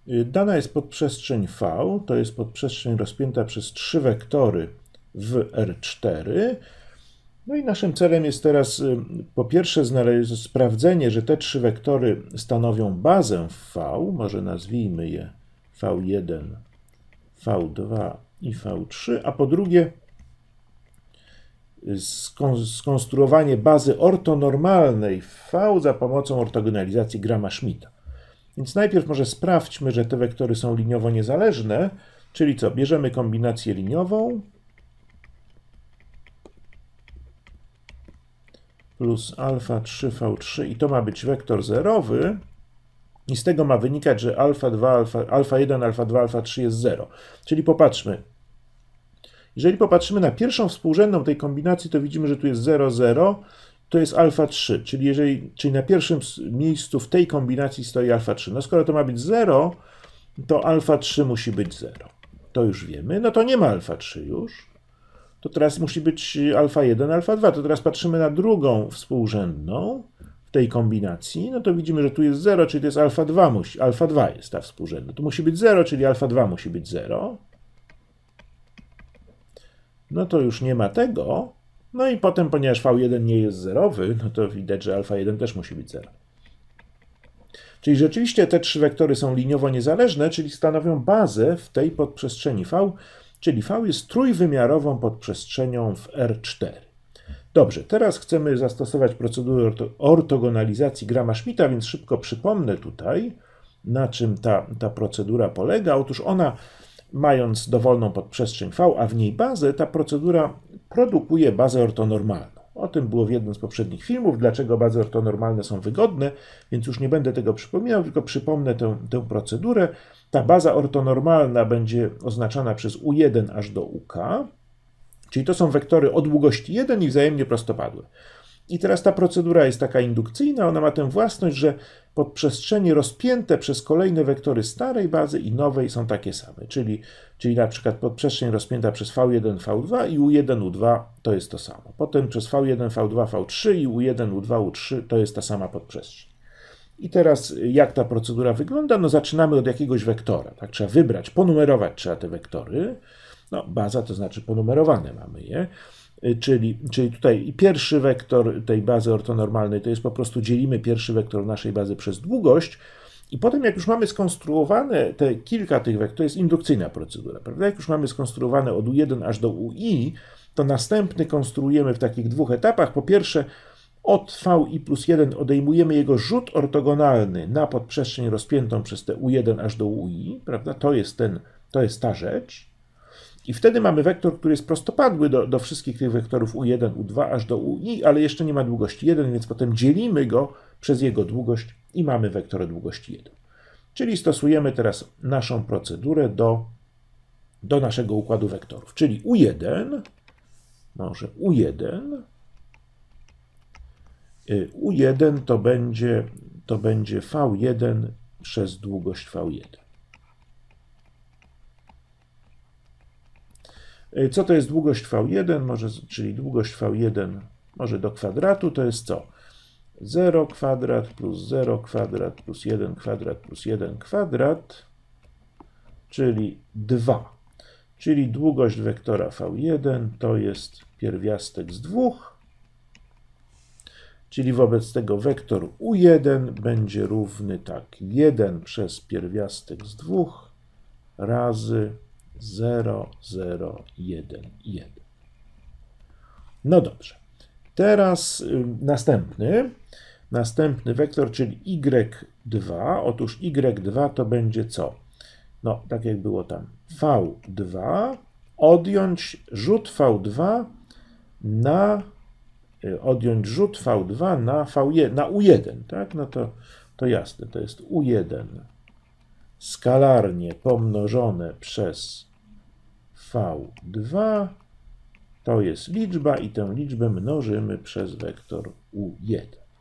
Dana jest podprzestrzeń V, to jest podprzestrzeń rozpięta przez 3 wektory w R4. No i naszym celem jest teraz po pierwsze sprawdzenie, że te 3 wektory stanowią bazę w V, może nazwijmy je V1, V2 i V3, a po drugie skonstruowanie bazy ortonormalnej w V za pomocą ortogonalizacji Grama-Schmidta. Więc najpierw może sprawdźmy, że te wektory są liniowo niezależne, czyli co? Bierzemy kombinację liniową plus alfa 3v3 i to ma być wektor zerowy i z tego ma wynikać, że alfa1, alfa2, alfa3 jest 0. Czyli popatrzmy. Jeżeli popatrzymy na pierwszą współrzędną tej kombinacji, to widzimy, że tu jest 0, 0, to jest alfa3, czyli na pierwszym miejscu w tej kombinacji stoi alfa3. No skoro to ma być 0, to alfa3 musi być 0. To już wiemy. No to nie ma alfa3 już. To teraz musi być alfa1, alfa2. To teraz patrzymy na drugą współrzędną w tej kombinacji. No to widzimy, że tu jest 0, czyli to jest alfa2. Alfa2 jest ta współrzędna. Tu musi być 0, czyli alfa2 musi być 0. No to już nie ma tego. No i potem, ponieważ V1 nie jest zerowy, no to widać, że alfa1 też musi być 0. Czyli rzeczywiście te 3 wektory są liniowo niezależne, czyli stanowią bazę w tej podprzestrzeni V, czyli V jest trójwymiarową podprzestrzenią w R4. Dobrze, teraz chcemy zastosować procedurę ortogonalizacji Grama-Schmidta, więc szybko przypomnę tutaj, na czym ta procedura polega. Otóż ona, mając dowolną podprzestrzeń V, a w niej bazę, ta procedura produkuje bazę ortonormalną. O tym było w jednym z poprzednich filmów, dlaczego bazy ortonormalne są wygodne, więc już nie będę tego przypominał, tylko przypomnę tę procedurę. Ta baza ortonormalna będzie oznaczana przez U1 aż do UK, czyli to są wektory o długości 1 i wzajemnie prostopadłe. I teraz ta procedura jest taka indukcyjna, ona ma tę własność, że podprzestrzenie rozpięte przez kolejne wektory starej bazy i nowej są takie same, czyli na przykład podprzestrzeń rozpięta przez V1, V2 i U1, U2 to jest to samo. Potem przez V1, V2, V3 i U1, U2, U3 to jest ta sama podprzestrzeń. I teraz jak ta procedura wygląda? No zaczynamy od jakiegoś wektora, tak? Trzeba wybrać, ponumerować trzeba te wektory. No baza to znaczy ponumerowane mamy je. Czyli tutaj pierwszy wektor tej bazy ortonormalnej to jest po prostu dzielimy pierwszy wektor naszej bazy przez długość i potem jak już mamy skonstruowane kilka tych wektorów, to jest indukcyjna procedura, prawda? Jak już mamy skonstruowane od U1 aż do UI, to następny konstruujemy w takich dwóch etapach. Po pierwsze od VI plus 1 odejmujemy jego rzut ortogonalny na podprzestrzeń rozpiętą przez te U1 aż do UI, prawda? To jest ta rzecz. I wtedy mamy wektor, który jest prostopadły do wszystkich tych wektorów U1, U2 aż do UI, ale jeszcze nie ma długości 1, więc potem dzielimy go przez jego długość i mamy wektor o długości 1. Czyli stosujemy teraz naszą procedurę do naszego układu wektorów. Czyli U1, może U1 to będzie V1 przez długość V1. Co to jest długość V1? Czyli długość V1 może do kwadratu to jest co? 0 kwadrat plus 0 kwadrat plus 1 kwadrat plus 1 kwadrat, czyli 2. Czyli długość wektora V1 to jest pierwiastek z 2. Czyli wobec tego wektor U1 będzie równy tak 1 przez pierwiastek z 2 razy 0, 0, 1, 1. No dobrze. Teraz następny wektor, czyli y2. Otóż y2 to będzie co? No, tak jak było tam. V2 odjąć rzut V2 na na U1, tak? No to jasne, to jest U1 skalarnie pomnożone przez V2, to jest liczba i tę liczbę mnożymy przez wektor U1.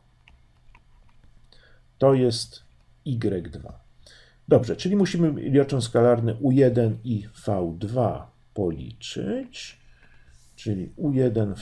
To jest y2. Dobrze, czyli musimy licząc skalarny U1 i V2 policzyć, czyli U1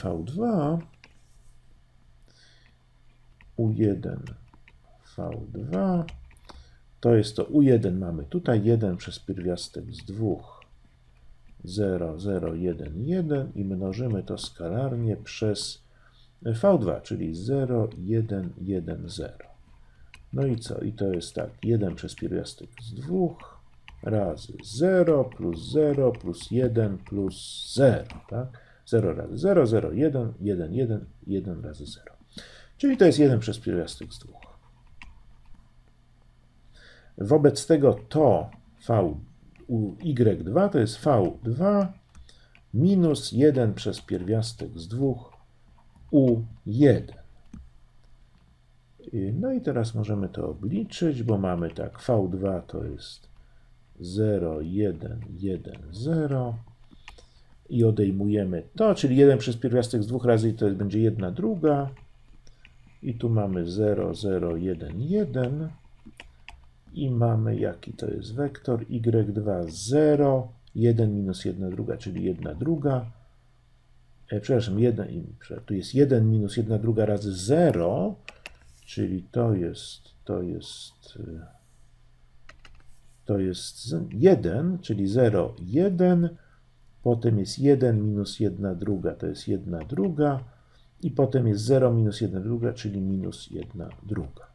V2 To jest to U1 mamy tutaj 1 przez pierwiastek z 2, 0, 0, 1, 1 i mnożymy to skalarnie przez V2, czyli 0, 1, 1, 0. No i co? I to jest tak, 1 przez pierwiastek z 2 razy 0 plus 1 plus 0, tak? 0 razy 0, 0, 1, 1, 1, 1 razy 0. Czyli to jest 1 przez pierwiastek z 2. Wobec tego to y2 to jest V2 minus 1 przez pierwiastek z 2 U1. No i teraz możemy to obliczyć, bo mamy tak, V2 to jest 0, 1, 1, 0 i odejmujemy to, czyli 1 przez pierwiastek z 2 razy to będzie 1 druga i tu mamy 0, 0, 1, 1 i mamy jaki to jest wektor y2, 0, 1 minus 1 druga, czyli 1 druga, przepraszam, tu jest 1 minus 1 druga razy 0, czyli to jest 1, czyli 0, 1, potem jest 1 minus 1 druga, to jest 1 druga i potem jest 0 minus 1 druga, czyli minus 1 druga.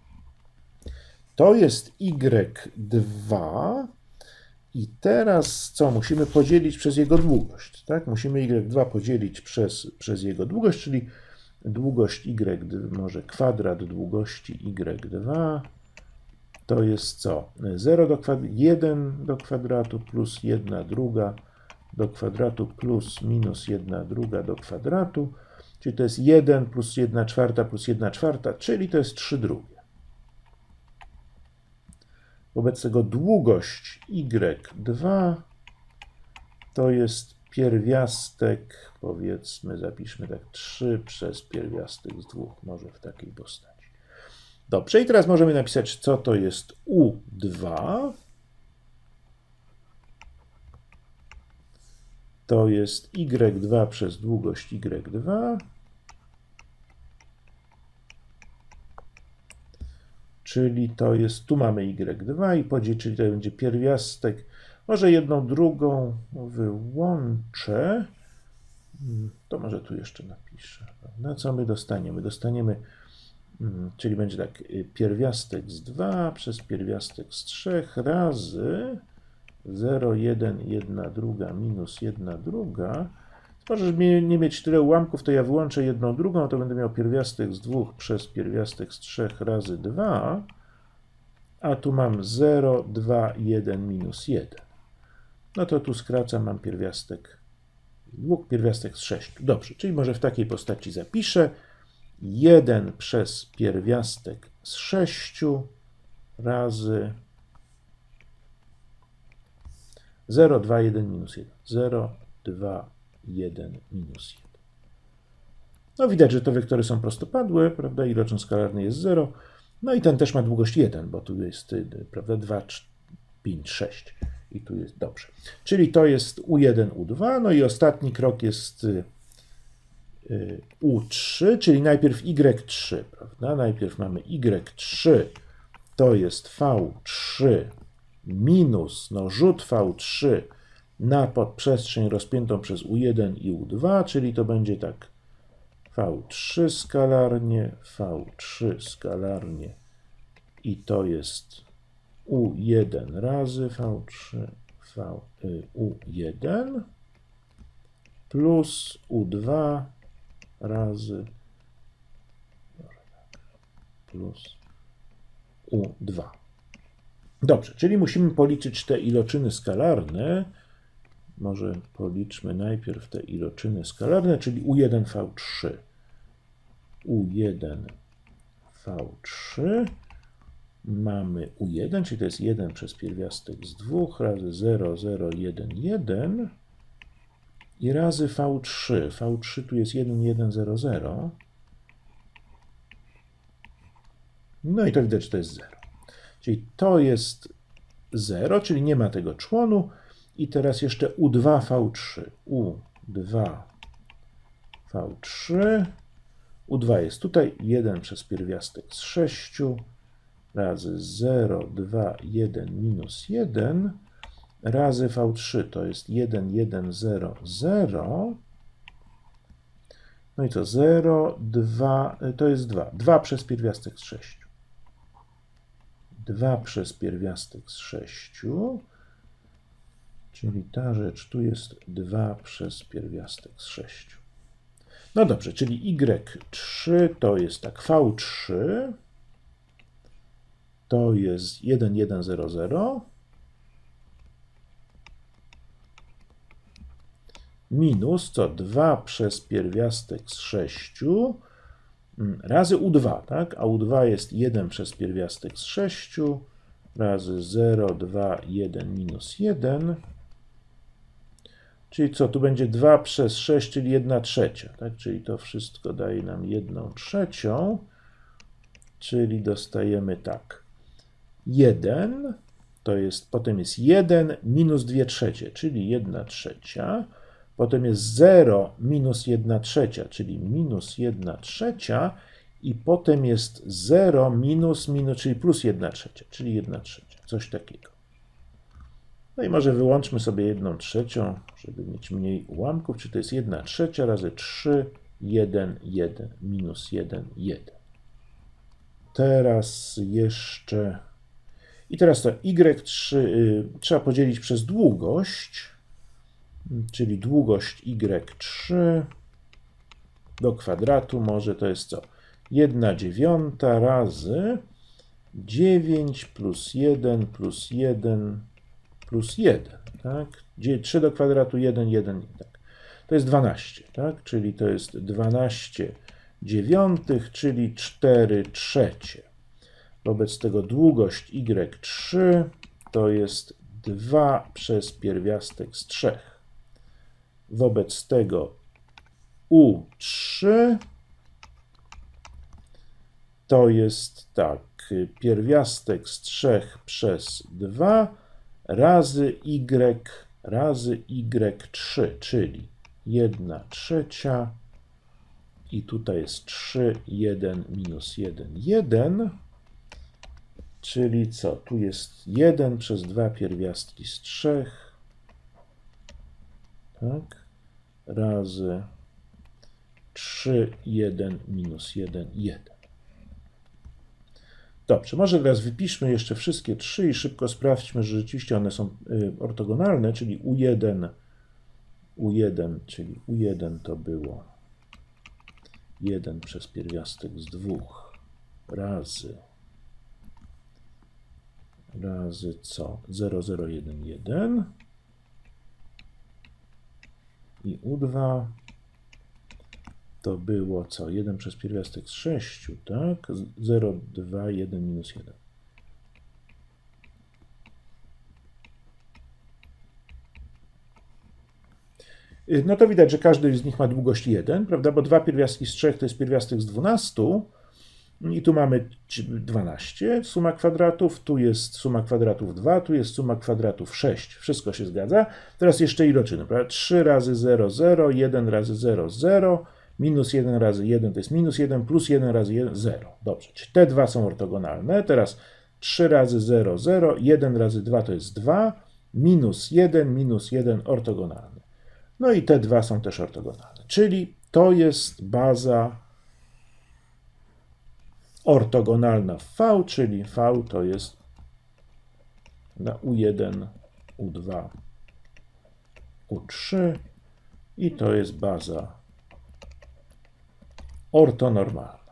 To jest y2 i teraz co? Musimy podzielić przez jego długość, tak? Musimy y2 podzielić przez jego długość, czyli długość y, może kwadrat długości y2 to jest co? 1 do kwadratu plus 1 druga do kwadratu plus minus 1 druga do kwadratu, czyli to jest 1 plus 1 czwarta plus 1 czwarta, czyli to jest 3 drugie. Wobec tego długość y2 to jest pierwiastek, powiedzmy, zapiszmy tak 3 przez pierwiastek z 2, może w takiej postaci. Dobrze, i teraz możemy napisać, co to jest U2. To jest y2 przez długość y2, czyli to jest, tu mamy y2 i podzielić, czyli to będzie pierwiastek, może jedną drugą wyłączę, to może tu jeszcze napiszę. No co my dostaniemy? Dostaniemy, czyli będzie tak, pierwiastek z 2 przez pierwiastek z 3 razy 0, 1, 1 druga minus 1 druga. Możesz nie mieć tyle ułamków, to ja wyłączę jedną drugą, to będę miał pierwiastek z 2 przez pierwiastek z 3 razy 2, a tu mam 0, 2, 1 minus 1. No to tu skracam, mam pierwiastek z 6. Dobrze, czyli może w takiej postaci zapiszę 1 przez pierwiastek z 6 razy 0, 2, 1 minus 1. 0, 2, 1 minus 1. No widać, że te wektory są prostopadłe, prawda? Iloczyn skalarny jest 0. No i ten też ma długość 1, bo tu jest, prawda, 2, 5, 6. I tu jest dobrze. Czyli to jest U1, U2. No i ostatni krok jest U3, czyli najpierw Y3, prawda? Najpierw mamy Y3, to jest V3 minus, no rzut V3 na podprzestrzeń rozpiętą przez U1 i U2, czyli to będzie tak V3 skalarnie i to jest U1 razy V3 U1 plus U2 razy plus U2. Dobrze, czyli musimy policzyć te iloczyny skalarne. Może policzmy najpierw te iloczyny skalarne, czyli U1V3. U1V3 mamy U1, czyli to jest 1 przez pierwiastek z 2 razy 0, 0, 1, 1 i razy V3. V3 tu jest 1, 1, 0, 0. No i to widać, że to jest 0. Czyli to jest 0, czyli nie ma tego członu. I teraz jeszcze U2V3. U2V3. U2 jest tutaj 1 przez pierwiastek z 6 razy 0, 2, 1, minus 1 razy V3 to jest 1, 1, 0, 0. No i co? 0, 2, to jest 2. 2 przez pierwiastek z 6. 2 przez pierwiastek z 6. Czyli ta rzecz tu jest 2 przez pierwiastek z 6. No dobrze, czyli y3 to jest tak, v3 to jest 1, 1, 0, 0 minus co? 2 przez pierwiastek z 6 razy u2, tak? A u2 jest 1 przez pierwiastek z 6 razy 0, 2, 1, minus 1. Czyli co? Tu będzie 2 przez 6, czyli 1/3, tak? Czyli to wszystko daje nam 1/3, czyli dostajemy tak. 1 to jest, potem jest 1 minus 2/3, czyli 1/3. Potem jest 0 minus 1/3, czyli minus 1/3. I potem jest 0 minus, czyli plus 1/3, czyli 1/3. Coś takiego. No i może wyłączmy sobie 1/3, żeby mieć mniej ułamków. Czy to jest 1/3 razy 3, 1, 1, minus 1, 1. Teraz jeszcze... I teraz to y3 trzeba podzielić przez długość, czyli długość y3 do kwadratu może to jest co? 1/9 razy 9 plus 1 plus 1 plus 1, tak? 3 do kwadratu 1, 1, tak. To jest 12, tak? Czyli to jest 12/9, czyli 4/3. Wobec tego długość y3 to jest 2 przez pierwiastek z 3. Wobec tego u3 to jest tak, pierwiastek z 3 przez 2 razy y3, czyli 1/3 i tutaj jest 3, 1, minus 1, 1, czyli co? Tu jest 1 przez 2 pierwiastki z 3, tak, razy 3, 1, minus 1, 1. Dobrze, może teraz wypiszmy jeszcze wszystkie 3 i szybko sprawdźmy, że rzeczywiście one są ortogonalne, czyli U1, czyli U1 to było 1 przez pierwiastek z 2 razy co? 0, 0, 1, 1 i U2 to było co? 1 przez pierwiastek z 6, tak? 0, 2, 1, minus 1. No to widać, że każdy z nich ma długość 1, prawda? Bo 2 pierwiastki z 3 to jest pierwiastek z 12 i tu mamy 12 suma kwadratów, tu jest suma kwadratów 2, tu jest suma kwadratów 6. Wszystko się zgadza. Teraz jeszcze iloczyny, prawda? 3 razy 0, 0, 1 razy 0, 0, minus 1 razy 1 to jest minus 1, plus 1 razy 1, 0. Dobrze, czyli te dwa są ortogonalne. Teraz 3 razy 0, 0, 1 razy 2 to jest 2, minus 1 ortogonalny. No i te dwa są też ortogonalne. Czyli to jest baza ortogonalna w V, czyli V to jest na U1, U2, U3 i to jest baza ortonormalna.